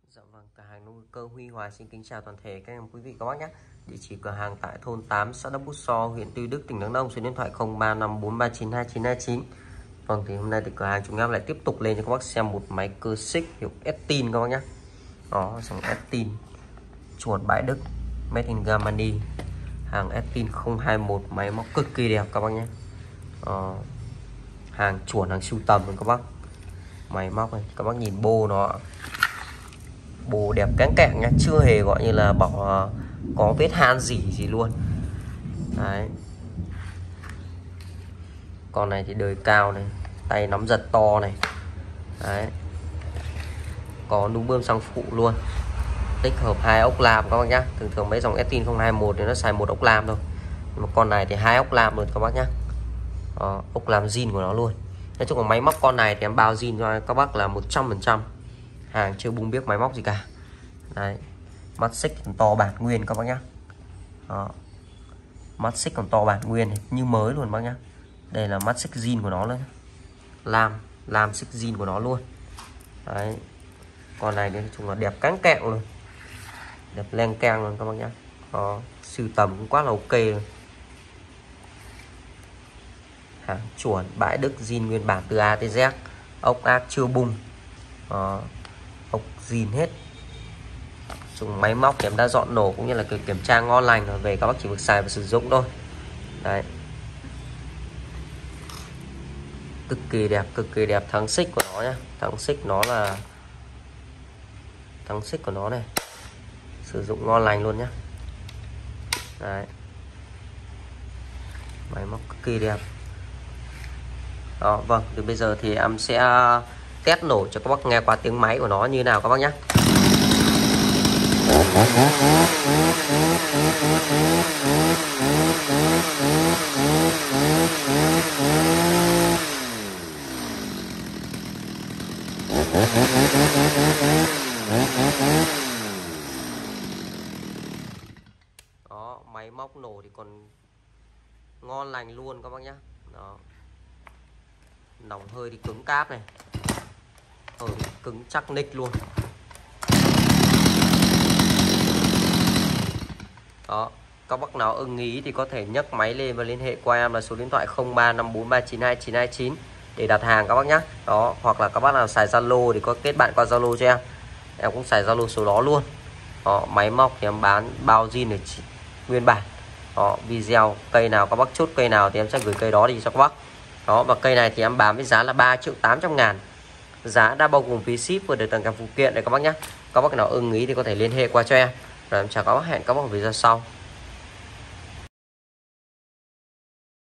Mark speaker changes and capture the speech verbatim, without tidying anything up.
Speaker 1: Dạ vâng, cửa hàng nông cơ Huy Hoài xin kính chào toàn thể các em quý vị các bác nhé. Địa chỉ cửa hàng tại thôn tám, xã Đắk Bút So, huyện Tuy Đức, tỉnh Đắk Nông. Số điện thoại không ba năm bốn ba chín hai chín hai chín. Vâng, thì hôm nay thì cửa hàng chúng em lại tiếp tục lên cho các bác xem một máy cơ xích hiệu Estin các bác nhé. Đó, dòng Estin chuột bãi Đức, made in Germany, hàng Estin không hai mốt, máy móc cực kỳ đẹp các bác nhé. Đó, hàng chuột, hàng sưu tầm các bác. Máy móc này, các bác nhìn bô nó, bồ đẹp cánh cạnh nhá, chưa hề gọi như là bỏ có vết han gì gì luôn. Đấy, con này thì đời cao này, tay nắm giật to này. Đấy, có núm bơm xăng phụ luôn, tích hợp hai ốc lam các bác nhá. Thường thường mấy dòng Estin không hai mốt thì nó xài một ốc lam thôi, nhưng mà con này thì hai ốc lam luôn các bác nhá. Đó, ốc lam zin của nó luôn. Nói chung là máy móc con này thì em bao zin cho các bác là một trăm phần trăm, hàng chưa bung biết máy móc gì cả. Đấy, mắt xích còn to bản nguyên các bác nhá. Đó, mắt xích còn to bản nguyên này, như mới luôn bác nhá. Đây là mắt xích zin của nó luôn, lam lam xích zin của nó luôn. Đấy, con này nói chung là đẹp cánh kẹo luôn, đẹp len keng luôn các bác nhá. Đó, sưu tầm cũng quá là ok rồi. Hàng chuẩn bãi Đức, zin nguyên bản từ A tới Z, ốc ác chưa bung. Đó, ốc zin hết. Dùng máy móc thì em đã dọn nổ cũng như là kiểm tra ngon lành rồi, về các bác chỉ việc xài và sử dụng thôi. Đấy, cực kỳ đẹp, cực kỳ đẹp. Thắng xích của nó nhá, thắng xích nó là thắng xích của nó này, sử dụng ngon lành luôn nhá. Đấy, máy móc cực kỳ đẹp. Đó, vâng, từ bây giờ thì em sẽ test nổ cho các bác nghe qua tiếng máy của nó như nào các bác nhé. Đó, máy móc nổ thì còn ngon lành luôn các bác nhé. Đó, nòng hơi thì cứng cáp này, hơi cứng chắc nick luôn. Đó, các bác nào ưng ý thì có thể nhấc máy lên và liên hệ qua em là số điện thoại không ba năm bốn ba chín hai chín hai chín để đặt hàng các bác nhé. Đó, hoặc là các bác nào xài Zalo thì có kết bạn qua Zalo cho em, em cũng xài Zalo số đó luôn. Đó, máy móc thì em bán bao zin để nguyên bản. Đó, video cây nào các bác chốt cây nào thì em sẽ gửi cây đó đi cho các bác. Đó, và cây này thì em bán với giá là ba triệu tám trăm ngàn, giá đã bao gồm phí ship vừa được tặng kèm phụ kiện này các bác nhé. Các bác nào ưng ý thì có thể liên hệ qua cho em. Rồi em chào các bác, hẹn các bác ở video sau.